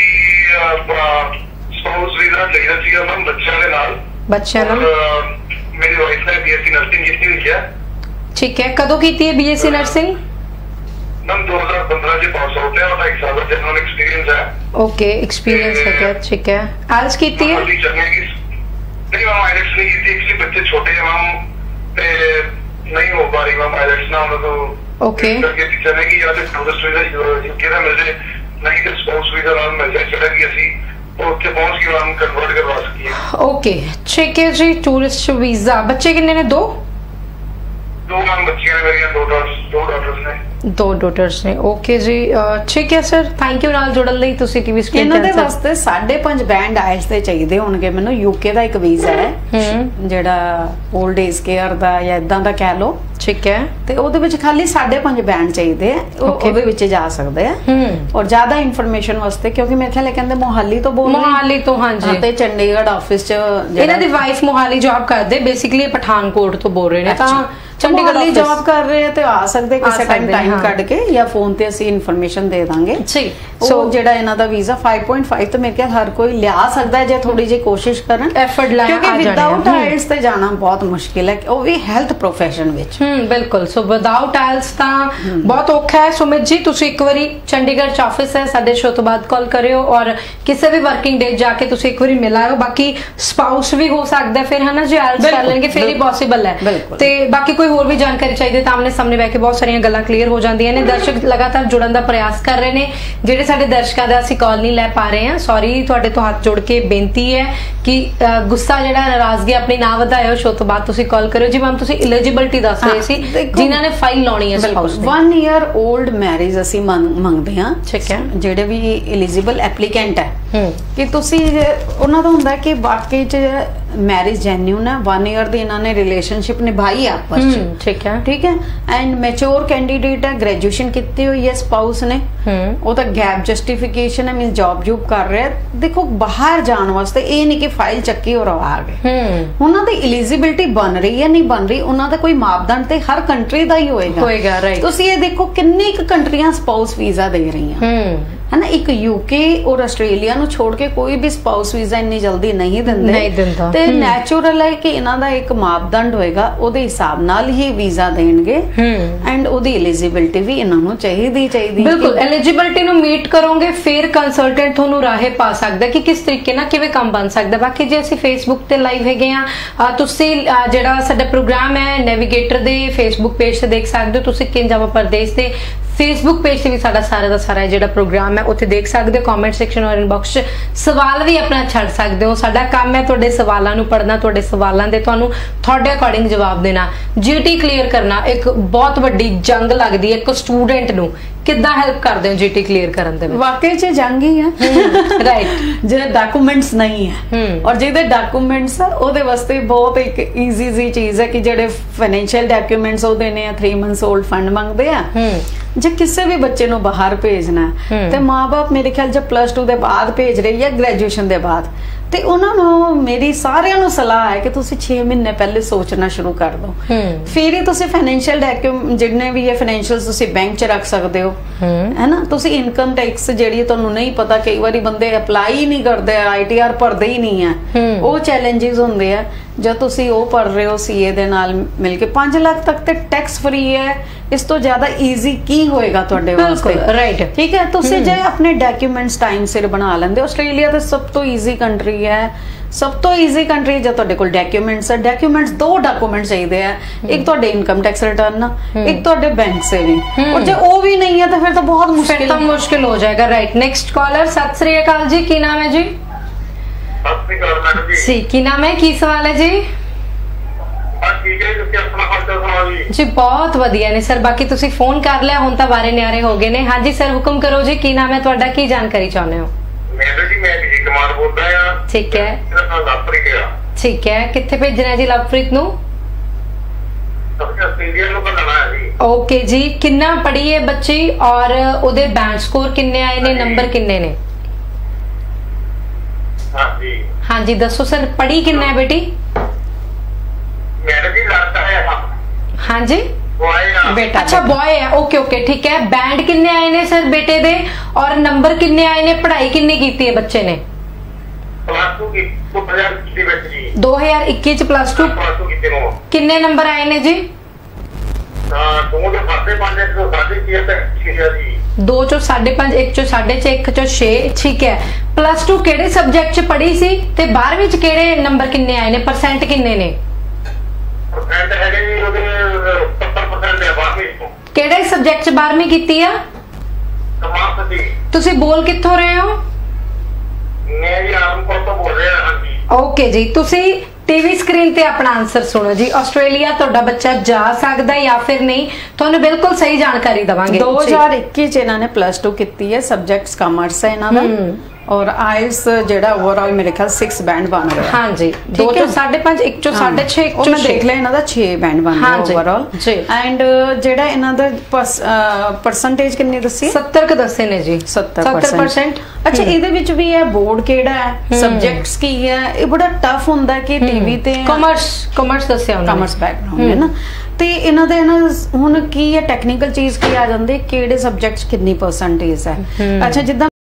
[SPEAKER 4] ਸਪਾਊਸ ਵੀਜ਼ਾ ਚਾਹੀਦਾ ਸੀਗਾ ਮੈਮ ਬੱਚਿਆਂ ਦੇ ਨਾਲ
[SPEAKER 1] ਬੱਚਿਆਂ ਨਾਲ
[SPEAKER 4] ਮੇਰੀ ਵਾਈਫ ਨੇ ਬੀਐਸਸੀ ਨਰਸਿੰਗ ਕੀਤੀ ਹੋਈ ਹੈ
[SPEAKER 1] ਠੀਕ ਹੈ ਕਦੋਂ ਕੀਤੀ ਹੈ ਬੀਐਸਸੀ ਨਰਸਿੰਗ
[SPEAKER 4] ਮੈਮ ਦੋ ਹਜ਼ਾਰ ਪੰਦਰਾਂ ਚ ਪਾਸ ਆਊਟ ਹੈ ਔਰ ਇੱਕ ਸਾਲ ਦਾ ਜਨਰਲ ਐਕਸਪੀਰੀਅੰਸ ਹੈ
[SPEAKER 1] ਓਕੇ ਐਕਸਪੀਰੀਅੰਸ ਹੈ ਕਿਆ ਠੀਕ ਹੈ ਆਇਲਸ ਕੀਤੀ ਹੈ
[SPEAKER 4] ਨਹੀਂ ਮੈਮ ਆਇਲਸ ਨਹੀਂ ਕੀਤੀ ਐਕਚੁਅਲੀ ਬੱਚੇ ਛੋਟੇ ਹੈ ਮੈਮ ਤੇ नहीं हो पा रही मैम आइलेट्स ना होना तो
[SPEAKER 1] ओके
[SPEAKER 4] करके टीचर ने कि या तो टूरिस्ट वीजा यूके ਦਾ ਮਿਲ ਜੇ ਨਹੀਂ ਕਿ ਸਪਾਊਸ ਵੀਜ਼ਾ ਨਾਲ ਮਿਲ ਜਾਏ ਜਿਹੜਾ ਕਿ ਅਸੀਂ ਉੱਥੇ ਪਹੁੰਚ ਕੇ ਨਾਮ ਕਨਵਰਟ ਕਰਵਾ ਸਕੀਏ
[SPEAKER 1] ਓਕੇ ਠੀਕ ਹੈ ਜੀ ਟੂਰਿਸਟ ਵੀਜ਼ਾ ਬੱਚੇ ਕਿੰਨੇ ਨੇ ਦੋ
[SPEAKER 4] ਦੋ ਨਾਮ ਬੱਚੀਆਂ ਨੇ ਮੇਰੀਆਂ ਦੋ ਡਾਟਰਸ ਦੋ ਡਾਟਰਸ ਨੇ
[SPEAKER 1] ਦੋ ਡਾਟਰਸ ਨੇ ਓਕੇ ਜੀ ਠੀਕ ਹੈ ਸਰ ਥੈਂਕ ਯੂ ਨਾਲ ਜੁੜਨ ਲਈ ਤੁਸੀਂ ਟੀਵੀ ਸਕਰੀਨ
[SPEAKER 2] ਤੇ ਇਹਨਾਂ ਦੇ ਵਾਸਤੇ ਸਾਢੇ ਪੰਜ ਬੈਂਡ ਆਇਲਸ ਦੇ ਚਾਹੀਦੇ ਹੋਣਗੇ ਮੈਨੂੰ ਯੂਕੇ ਦਾ ਇੱਕ ਵੀਜ਼ਾ ਹੈ ਜਿਹੜਾ 올ਡ ਏਜ ਕੇਅਰ ਦਾ ਜਾਂ ਇਦਾਂ ਦਾ ਕਹਿ ਲਓ
[SPEAKER 1] ਠੀਕ ਹੈ
[SPEAKER 2] ਤੇ ਉਹਦੇ ਵਿੱਚ ਖਾਲੀ ਸਾਢੇ ਪੰਜ ਬੈਂਡ ਚਾਹੀਦੇ ਆ ਉਹਦੇ ਵਿੱਚ ਜਾ ਸਕਦੇ ਆ ਔਰ ਜ਼ਿਆਦਾ ਇਨਫੋਰਮੇਸ਼ਨ ਵਾਸਤੇ ਕਿਉਂਕਿ ਮੇਰੇ ਖਿਆਲ ਕਹਿੰਦੇ ਮੋਹਾਲੀ ਤੋਂ ਬੋਲ ਰਹੇ
[SPEAKER 1] ਮੋਹਾਲੀ ਤੋਂ ਹਾਂਜੀ
[SPEAKER 2] ਤੇ ਚੰਡੀਗੜ੍ਹ ਆਫਿਸ ਚ
[SPEAKER 1] ਇਹਨਾਂ ਦੀ ਵਾਈਫ ਮੋਹਾਲੀ ਜੌਬ ਕਰਦੇ ਬੇਸਿਕਲੀ ਪਠਾਨਕੋਟ ਤੋਂ ਬੋਲ ਰਹੇ ਨੇ ਤਾਂ ਚੰਡੀਗੜ੍ਹ
[SPEAKER 2] ਚੰਡੀਗੜ੍ਹ ਜੌਬ ਕਰ ਰਹੇ ਆ ਤੇ ਆ ਸਕਦੇ ਕਿਸੇ ਟਾਈਮ ਟਾਈਮ ਕੱਢ ਕੇ ਜਾਂ ਫੋਨ ਤੇ ਅਸੀਂ ਇਨਫੋਰਮੇਸ਼ਨ ਦੇ ਦਾਂਗੇ
[SPEAKER 1] ਜੀ।
[SPEAKER 2] ਸੋ ਜਿਹੜਾ ਇਹਨਾਂ ਦਾ ਵੀਜ਼ਾ five point five ਤੇ ਮੇਰੇ ਖਿਆਲ ਹਰ ਕੋਈ ਲਿਆ ਸਕਦਾ ਹੈ ਜੇ ਥੋੜੀ ਜਿਹੀ ਕੋਸ਼ਿਸ਼ ਕਰਨ,
[SPEAKER 1] ਐਫਰਟ ਲਾ
[SPEAKER 2] ਕਿਉਂਕਿ ਵਿਦਆਊਟ ਆਇਲਸ ਤੇ ਜਾਣਾ ਬਹੁਤ ਮੁਸ਼ਕਿਲ ਹੈ, ਉਹ ਵੀ ਹੈਲਥ ਪ੍ਰੋਫੈਸ਼ਨ ਵਿੱਚ।
[SPEAKER 1] ਹਮ ਬਿਲਕੁਲ। ਸੋ ਵਿਦਆਊਟ ਆਇਲਸ ਤਾਂ ਬਹੁਤ ਔਖਾ ਹੈ। ਸੁਮਿਤ ਜੀ ਤੁਸੀਂ ਇੱਕ ਵਾਰੀ ਚੰਡੀਗੜ੍ਹ ਚ ਆਫਿਸ ਹੈ ਸਾਡੇ ਸ਼ੋ ਤੋਂ ਬਾਅਦ ਕਾਲ ਕਰਿਓ ਔਰ ਕਿਸੇ ਵੀ ਵਰਕਿੰਗ ਡੇ ਜਾ ਕੇ ਤੁਸੀਂ ਇੱਕ ਵਾਰੀ ਮਿਲ ਆਇਓ। ਬਾਕੀ ਸਪਾਊਸ ਵੀ ਹੋ ਸਕਦਾ ਫਿਰ ਹਨਾ, ਜੇ ਆਇਲਸ ਕਰ ਲੈਣਗੇ ਫਿਰ ਹੀ ਪੋਸੀਬਲ ਹੈ। ਤੇ ਬਾਕੀ ਕੋਈ ਹੋਰ ਵੀ ਜਾਣਕਾਰੀ ਚਾਹੀਦੀ ਤਾਂ ਆਮਨੇ ਸਾਹਮਣੇ ਬਹਿ ਕੇ ਬਹੁਤ ਸਾਰੀਆਂ ਗੱਲਾਂ ਕਲੀਅਰ ਹੋ ਜਾਂਦੀਆਂ ਨੇ। ਦਰਸ਼ਕ ਲਗਾਤਾਰ ਜੁੜਨ ਦਾ ਪ੍ਰਯਾਸ ਕਰ ਰਹੇ ਨੇ, ਜਿਹੜੇ ਸਾਡੇ ਦਰਸ਼ਕਾਂ ਦਾ ਅਸੀਂ ਕਾਲ ਨਹੀਂ ਲੈ ਪਾ ਰਹੇ ਹਾਂ, ਸੌਰੀ। ਤੁਹਾਡੇ ਤੋਂ ਹੱਥ ਜੋੜ ਕੇ ਬੇਨਤੀ ਹੈ ਕਿ ਗੁੱਸਾ ਜਿਹੜਾ ਨਾਰਾਜ਼ਗੀ ਆਪਣੀ ਨਾ ਵਧਾਇਓ, ਸ਼ੋ ਤੋਂ ਬਾਅਦ ਤੁਸੀਂ ਕਾਲ ਕਰਿਓ। ਜੀ ਮੈਮ ਤੁਸੀਂ ਐਲੀਜੀਬਿਲਟੀ ਦੱਸ ਰਹੇ ਸੀ ਜਿਨ੍ਹਾਂ ਨੇ ਫਾਈਲ ਲਾਉਣੀ ਹੈ ਸਪਾਊਸ ਦੀ।
[SPEAKER 2] one year old ਮੈਰਿਜ ਅਸੀਂ ਮੰਗਦੇ ਹਾਂ,
[SPEAKER 1] ਠੀਕ ਹੈ,
[SPEAKER 2] ਜਿਹੜੇ ਵੀ ਐਲੀਜੀਬਲ ਐਪਲੀਕੈਂਟ ਹੈ ਕਿ ਤੁਸੀਂ ਉਹਨਾਂ ਦਾ ਹੁੰਦਾ ਕਿ ਵਾਕਈ ਚ ਮੈਰਿਜ ਜੈਨੂਨ ਹੈ, one year ਦੀ ਇਹਨਾਂ ਨੇ ਰਿਲੇਸ਼ਨਸ਼ਿਪ ਨਿਭਾਈ ਆਪਸ ਚ,
[SPEAKER 1] ਠੀਕ ਹੈ
[SPEAKER 2] ਠੀਕ ਹੈ, ਐਂਡ ਮੈਚੁਰ ਕੈਂਡੀਡੇਟ ਹੈ, ਗ੍ਰੈਜੂਏਸ਼ਨ ਕੀਤੀ ਹੋਈ ਹੈ ਸਪਾਊਸ ਨੇ, ਉਹ ਤਾਂ ਗੈਪ ਜਸਟੀਫਿਕੇਸ਼ਨ ਹੈ, ਮੀਨਸ ਜੌਬ ਜੂਬ ਕਰ ਰਿਹਾ। ਦੇਖੋ ਬਾਹਰ ਜਾਣ ਵਾਸਤੇ ਇਹ ਨਹੀਂ ਕਿ ਫਾਈਲ ਚੱਕੀ ਔਰ ਆ ਗਏ, ਉਹਨਾਂ ਦੀ ਐਲੀਜੀਬਿਲਟੀ ਬਣ ਰਹੀ ਹੈ ਨਹੀਂ ਬਣ ਰਹੀ, ਉਹਨਾਂ ਦਾ ਕੋਈ ਮਾਪਦੰਡ ਤੇ ਹਰ ਕੰਟਰੀ ਦਾ ਹੀ ਹੋਏਗਾ
[SPEAKER 1] ਹੋਏਗਾ ਰਾਈਟ।
[SPEAKER 2] ਤੁਸੀਂ ਇਹ ਦੇਖੋ ਕਿੰਨੀ ਕੁ ਕੰਟਰੀਆਂ ਸਪਾਊਸ ਵੀਜ਼ਾ ਦੇ ਰਹੀਆਂ है ना, एक यूके और ਆਸਟ੍ਰੇਲੀਆ ਨੂੰ ਛੋੜ ਕੇ ਕੋਈ ਵੀ ਸਪਾਊਸ ਵੀਜ਼ਾ ਇੰਨੀ ਜਲਦੀ ਨਹੀਂ ਦਿੰਦੇ
[SPEAKER 1] ਨਹੀਂ ਦਿੰਦਾ
[SPEAKER 2] ਤੇ ਨੈਚੁਰਲ ਹੈ ਕਿ ਇਹਨਾਂ ਦਾ ਇੱਕ ਮਾਪਦੰਡ ਹੋਏਗਾ, ਉਹਦੇ ਹਿਸਾਬ ਨਾਲ ਹੀ ਵੀਜ਼ਾ ਦੇਣਗੇ ਐਂਡ ਉਹਦੀ ਐਲੀਜੀਬਿਲਟੀ ਵੀ ਇਹਨਾਂ ਨੂੰ ਚਾਹੀਦੀ ਚਾਹੀਦੀ
[SPEAKER 1] ਬਿਲਕੁਲ। ਐਲੀਜੀਬਿਲਟੀ ਨੂੰ ਮੀਟ ਕਰੋਗੇ ਫਿਰ ਕੰਸਲਟੈਂਟ ਤੁਹਾਨੂੰ ਰਾਹੇ ਪਾ ਸਕਦਾ ਕਿ ਕਿਸ ਤਰੀਕੇ ਨਾਲ ਕਿਵੇਂ ਕੰਮ ਬਣ ਸਕਦਾ। ਬਾਕੀ ਜੇ ਅਸੀਂ ਫੇਸਬੁੱਕ ਤੇ ਲਾਈਵ ਹੈਗੇ ਆ, ਤੁਸੀਂ ਜਿਹੜਾ ਸਾਡਾ ਪ੍ਰੋਗਰਾਮ ਹੈ ਨੈਵੀਗੇਟਰ ਦੇ ਫੇਸਬੁੱਕ ਪੇਜ ਤੇ ਦੇਖ ਸਕਦੇ ਹੋ। ਤੁਸੀਂ ਕਿੰਜਾਵਾ ਪ੍ਰਦੇਸ਼ ਦੇ ਫੇਸਬੁੱਕ ਪੇਜ ਤੇ ਵੀ ਸਾਡਾ ਸਾਰਾ ਦਾ ਸਾਰਾ ਜਿਹੜਾ ਪ੍ਰੋਗਰਾਮ ਹੈ ਉੱਥੇ ਦੇਖ ਸਕਦੇ ਹੋ। ਕਮੈਂਟ ਸੈਕਸ਼ਨ ਔਰ ਇਨਬਾਕਸ 'ਚ ਸਵਾਲ ਵੀ ਆਪਣਾ ਛੱਡ ਸਕਦੇ ਹੋ। ਸਾਡਾ ਕੰਮ ਹੈ ਤੁਹਾਡੇ ਸਵਾਲਾਂ ਨੂੰ ਪੜ੍ਹਨਾ, ਤੁਹਾਡੇ ਸਵਾਲਾਂ ਦੇ ਤੁਹਾਨੂੰ ਤੁਹਾਡੇ ਅਕੋਰਡਿੰਗ ਜਵਾਬ ਦੇਣਾ। ਜੀਟੀ ਕਲੀਅਰ ਕਰਨਾ ਇੱਕ ਬਹੁਤ ਵੱਡੀ ਜੰਗ ਲੱਗਦੀ ਹੈ ਇੱਕ ਸਟੂਡੈਂਟ ਨੂੰ। ਕਿੱਦਾਂ ਹੈਲਪ ਕਰਦੇ ਹੋ ਜੀਟੀ ਕਲੀਅਰ ਕਰਨ ਦੇ ਵਿੱਚ?
[SPEAKER 2] ਵਾਕਈ 'ਚ ਜੰਗ ਹੀ ਹੈ ਰਾਈਟ। ਜਿਹੜੇ ਡਾਕੂਮੈਂਟਸ ਨਹੀਂ ਹੈ ਔਰ ਜਿਹਦੇ ਡਾਕੂਮੈਂਟਸ ਆ ਉਹਦੇ ਵਾਸਤੇ ਬਹੁਤ ਇੱਕ ਈਜ਼ੀ ਜੀ ਚੀਜ਼ ਹੈ ਕਿ ਜਿਹੜੇ ਫਾਈਨੈਂਸ਼ੀਅਲ ਡਾਕੂਮੈਂਟਸ ਉਹ ਦੇਣੇ ਆ, ਥ੍ਰੀ ਮੰਥਸ 올ਡ ਫੰਡ ਮੰਗਦੇ ਆ। ਜੇ ਕਿਸੇ ਵੀ ਬੱਚੇ ਨੂੰ ਬਾਹਰ ਭੇਜਣਾ ਤੇ ਮਾਂ-ਬਾਪ ਮੇਰੇ ਖਿਆਲ ਜੇ ਪਲੱਸ ਟੂ ਦੇ ਬਾਅਦ ਭੇਜ ਰਹੇ ਜਾਂ ਗ੍ਰੈਜੂਏਸ਼ਨ ਦੇ ਬਾਅਦ, ਤੇ ਉਹਨਾਂ ਨੂੰ ਮੇਰੀ ਸਾਰਿਆਂ ਨੂੰ ਸਲਾਹ ਹੈ ਕਿ ਤੁਸੀਂ ਛੇ ਮਹੀਨੇ ਪਹਿਲੇ ਸੋਚਣਾ ਸ਼ੁਰੂ ਕਰ ਦਿਓ। ਫਿਰ ਹੀ ਤੁਸੀਂ ਫਾਈਨੈਂਸ਼ੀਅਲ ਡਾਕੂਮੈਂਟ ਜਿੰਨੇ ਵੀ ਇਹ ਫਾਈਨੈਂਸ਼ੀਅਲਸ ਤੁਸੀਂ ਬੈਂਕ 'ਚ ਰੱਖ ਸਕਦੇ ਹੋ, ਹੈ ਨਾ। ਤੁਸੀਂ ਇਨਕਮ ਟੈਕਸ ਜਿਹੜੀ ਤੁਹਾਨੂੰ ਨਹੀਂ ਪਤਾ, ਕਈ ਵਾਰੀ ਬੰਦੇ ਅਪਲਾਈ ਨਹੀਂ ਕਰਦੇ, ਆਈ ਟੀ ਆਰ ਭਰਦੇ ਹੀ ਨਹੀਂ ਹੈ, ਉਹ ਚੈਲੰਜਸ ਹੁੰਦੇ ਆ। ਜਦ ਤੁਸੀਂ ਉਹ ਭਰ ਰਹੇ ਹੋ ਸੀਏ ਦੇ ਨਾਲ ਮਿਲ ਕੇ ਪੰਜ ਲੱਖ ਤੱਕ ਤੇ ਟੈਕਸ ਫ੍ਰੀ ਹੈ। ਇਸ ਤੋਂ ਜ਼ਿਆਦਾ ਈਜ਼ੀ ਕੀ ਹੋਏਗਾ ਤੁਹਾਡੇ ਵਾਸਤੇ, ਰਾਈਟ? ਠੀਕ ਹੈ, ਤੁਸੀਂ ਜੇ ਆਪਣੇ ਡਾਕੂਮੈਂਟਸ ਟਾਈਮ ਸਿਰ ਬਣਾ ਲੈਂਦੇ। ਆਸਟ੍ਰੇਲੀਆ ਤਾਂ ਸਭ ਤੋਂ ਈਜ਼ੀ ਕੰਟਰੀ ਹੈ, ਸਭ ਤੋਂ ਈਜ਼ੀ ਕੰਟਰੀ ਜੇ ਤੁਹਾਡੇ ਕੋਲ ਡਾਕੂਮੈਂਟਸ ਹੈ। ਡਾਕੂਮੈਂਟਸ ਦੋ ਡਾਕੂਮੈਂਟਸ ਚਾਹੀਦੇ ਆ, ਇੱਕ ਤੁਹਾਡੇ ਇਨਕਮ ਟੈਕਸ ਰਿਟਰਨ, ਇੱਕ ਤੁਹਾਡੇ ਬੈਂਕ ਸੇਵਿੰਗ। ਔਰ ਜੇ ਉਹ ਵੀ ਨਹੀਂ ਹੈ ਤਾਂ ਫਿਰ ਤਾਂ ਬਹੁਤ ਮੁਸ਼ਕਿਲ
[SPEAKER 1] ਤਾਂ ਮੁਸ਼ਕਿਲ ਹੋ ਜਾਏਗਾ, right. Next collar, Sat Sri ਅਕਾਲ ਜੀ, ਕੀ ਨਾਮ ਹੈ ਜੀ?
[SPEAKER 4] ਸਤਿ ਸ੍ਰੀ ਅਕਾਲ ਮੈਡਮ ਜੀ।
[SPEAKER 1] ਜੀ ਕੀ ਨਾਮ ਹੈ, ਕੀ ਸਵਾਲ ਹੈ ਜੀ?
[SPEAKER 4] ਠੀਕ ਹੈ, ਤੁਸੀਂ ਆਪਣਾ ਖਰਚਾ ਸੁਣਾਓ ਜੀ।
[SPEAKER 1] ਜੀ ਬਹੁਤ ਵਧੀਆ ਨੇ ਸਰ, ਬਾਕੀ ਤੁਸੀਂ ਫੋਨ ਕਰ ਲਿਆ ਹੁਣ ਤਾਂ ਬਾਰੇ ਨਿਆਰੇ ਹੋ ਗਏ ਨੇ। ਹਾਂਜੀ ਸਰ ਹੁਕਮ ਕਰੋ ਜੀ, ਕੀ ਨਾਮ ਹੈ ਤੁਹਾਡਾ, ਕੀ ਜਾਣਕਾਰੀ ਚਾਹੁੰਦੇ ਹੋ?
[SPEAKER 4] ਮੈਂ ਜੀ ਮੈਂ ਜੀ ਕੁਮਾਰ ਬੋਲਦਾ ਆ।
[SPEAKER 1] ਠੀਕ ਹੈ,
[SPEAKER 4] ਮੇਰਾ ਨਾਮ ਲਵਪ੍ਰੀਤ ਹੈ।
[SPEAKER 1] ਠੀਕ ਹੈ, ਕਿੱਥੇ ਭੇਜਣਾ ਹੈ ਜੀ ਲਵਪ੍ਰੀਤ ਨੂੰ?
[SPEAKER 4] ਆਸਟ੍ਰੇਲੀਆ ਨੂੰ ਕਰਨਾ ਹੈ ਜੀ।
[SPEAKER 1] ਓਕੇ ਜੀ, ਕਿੰਨਾ ਪੜ੍ਹੀ ਹੈ ਬੱਚੀ ਔਰ ਉਹਦੇ ਬੈਂਡ ਸਕੋਰ ਕਿੰਨੇ ਆਏ ਨੇ, ਨੰਬਰ ਕਿੰਨੇ ਨੇ?
[SPEAKER 4] ਹਾਂਜੀ
[SPEAKER 1] ਹਾਂਜੀ ਦੱਸੋ ਸਰ, ਪੜ੍ਹੀ ਕਿੰਨਾ ਹੈ ਬੇਟੀ?
[SPEAKER 4] ਮੈਡਮ ਜੀ ਲੜਕਾ ਹੈ।
[SPEAKER 1] ਹਾਂਜੀ
[SPEAKER 4] ਬॉय ਆ
[SPEAKER 1] ਬੇਟਾ, ਅੱਛਾ ਬॉय ਹੈ, ਓਕੇ ਓਕੇ ਠੀਕ ਹੈ। ਬੈਂਡ ਕਿੰਨੇ ਆਏ ਨੇ ਸਰ ਬੇਟੇ ਦੇ ਔਰ ਨੰਬਰ ਕਿੰਨੇ ਆਏ ਨੇ? ਪੜ੍ਹਾਈ ਕਿੰਨੀ ਕੀਤੀ ਹੈ ਬੱਚੇ ਨੇ?
[SPEAKER 4] ਪਲੱਸ ਟੂ ਕੀ ਦੋ ਹਜ਼ਾਰ ਇੱਕੀ ਦੇ ਵਿੱਚ ਜੀ।
[SPEAKER 1] ਦੋ ਹਜ਼ਾਰ ਇੱਕੀ ਚ ਪਲੱਸ ਟੂ
[SPEAKER 4] ਪਲੱਸ ਟੂ ਕੀਤੇ ਨੂੰ
[SPEAKER 1] ਕਿੰਨੇ ਨੰਬਰ ਆਏ ਨੇ ਜੀ?
[SPEAKER 4] ਹਾਂ ਦੋ ਦੇ ਸਾਢੇ ਪੰਜ ਇੱਕ ਤੋਂ ਸਾਢੇ ਛੇ ਤੱਕ ਛਿਆ ਜੀ।
[SPEAKER 1] ਦੋ ਚੋਂ ਸਾਢੇ ਪੰਜ, ਇੱਕ ਚੋਂ ਸਾਢੇ ਛੇ, ਇੱਕ ਚੋਂ ਛੇ, ਠੀਕ ਹੈ। ਪਲੱਸ ਟੂ ਕਿਹੜੇ ਸਬਜੈਕਟ ਚ ਪੜ੍ਹੀ ਸੀ ਤੇ ਬਾਰਵੀਂ ਚ ਕਿਹੜੇ ਨੰਬਰ ਕਿੰਨੇ ਆਏ ਨੇ, ਪਰਸੈਂਟ ਕਿੰਨੇ ਨੇ?
[SPEAKER 4] ਪਰਸੈਂਟ ਹੈਗੇ ਜੀ ਉਹਦੇ ਸੱਤਰ ਪਰਸੈਂਟ ਹੈ ਬਾਰਵੀਂ ਤੋਂ।
[SPEAKER 1] ਕਿਹੜੇ ਸਬਜੈਕਟ ਚ ਬਾਰਵੀਂ ਕੀਤੀ ਆ?
[SPEAKER 4] ਕਮਾਸ ਜੀ।
[SPEAKER 1] ਤੁਸੀਂ ਬੋਲ ਕਿੱਥੋਂ ਰਹੇ ਹੋ?
[SPEAKER 4] ਮੈਂ ਜੀ ਆਰਮਪੁਰ ਤੋਂ ਬੋਲ ਰਿਹਾ ਹਾਂ ਜੀ।
[SPEAKER 1] ਓਕੇ ਜੀ, ਤੁਸੀਂ ਟੀਵੀ ਸਕਰੀਨ ਤੇ ਆਪਣਾ ਆਨਸਰ ਸੁਣੋ ਜੀ। ਆਸਟ੍ਰੇਲੀਆ ਤੁਹਾਡਾ ਬੱਚਾ ਜਾ ਸਕਦਾ ਜਾਂ ਫਿਰ ਨਹੀਂ, ਤੁਹਾਨੂੰ ਬਿਲਕੁਲ ਸਹੀ ਜਾਣਕਾਰੀ ਦਵਾਂਗੇ।
[SPEAKER 2] ਦੋ ਹਜ਼ਾਰ ਇੱਕੀ ਚ ਇਹਨਾਂ ਨੇ ਪਲੱਸ ਟੂ ਕੀਤੀ ਹੈ, ਸਬਜੈਕਟਸ ਕਾਮਰਸ ਹੈ ਇਹਨਾਂ ਦਾ। ਔਰ ਆਈਸ ਜਿਹੜਾ ਓਵਰਆਲ ਮੇਰੇ ਖਿਆਲ ਛੇ ਬੈਂਡ ਬਣ ਰਿਹਾ।
[SPEAKER 1] ਹਾਂਜੀ, ਦੋ ਚੋਂ ਸਾਢੇ ਪੰਜ, ਇੱਕ ਚੋਂ ਸਾਢੇ ਛੇ, ਇੱਕ ਚੋਂ
[SPEAKER 2] ਮੈਂ ਦੇਖ ਲਿਆ ਇਹਨਾਂ ਦਾ ਛੇ ਬੈਂਡ ਬਣ ਰਿਹਾ ਓਵਰਆਲ। ਐਂਡ ਜਿਹੜਾ ਇਹਨਾਂ ਦਾ ਪਰਸੈਂਟੇਜ ਕਿੰਨੀ ਦੱਸੀ?
[SPEAKER 1] ਸੱਤਰ ਕ ਦੱਸੇ ਨੇ ਜੀ,
[SPEAKER 2] ਸੱਤਰ ਪਰਸੈਂਟ। ਅੱਛਾ, ਇਹਦੇ ਵਿੱਚ ਵੀ ਇਹ ਬੋਰਡ ਕਿਹੜਾ ਹੈ, ਸਬਜੈਕਟਸ ਕੀ ਹੈ? ਇਹ ਬੜਾ ਟਫ ਹੁੰਦਾ ਕਿ ਟੀਵੀ ਤੇ
[SPEAKER 1] ਕਾਮਰਸ ਕਾਮਰਸ ਦੱਸਿਆ ਉਹਨਾਂ ਨੇ,
[SPEAKER 2] ਕਾਮਰਸ ਬੈਕਗ੍ਰਾਉਂਡ ਹੈ ਨਾ। ਤੇ ਇਹਨਾਂ ਦੇ ਨਾ ਹੁਣ ਕੀ ਹੈ, ਟੈਕਨੀਕਲ ਚੀਜ਼ ਕੀ ਆ ਜਾਂਦੀ, ਕਿਹੜੇ ਸਬਜੈਕਟਸ ਕਿੰਨੀ ਪਰਸੈਂਟੇਜ ਹੈ। ਅੱਛਾ, ਜਿੱਦਾਂ